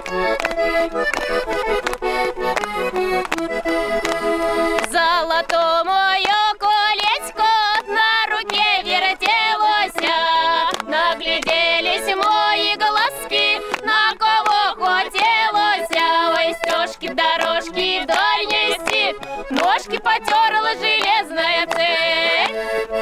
Золото мое колечко на руке вертелося, нагляделись мои глазки, на кого хотелося. Ой, стежки, дорожки вдоль нести, ножки потерла железная цепь.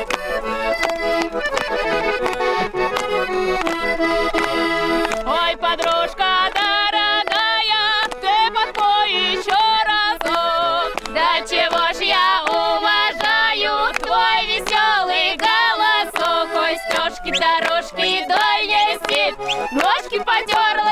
Ой, подружка дорогая, ты подпой еще разок. Да чего ж я уважаю твой веселый голосок. Ой, стежки, дорожки вдоль нести, ножки потерла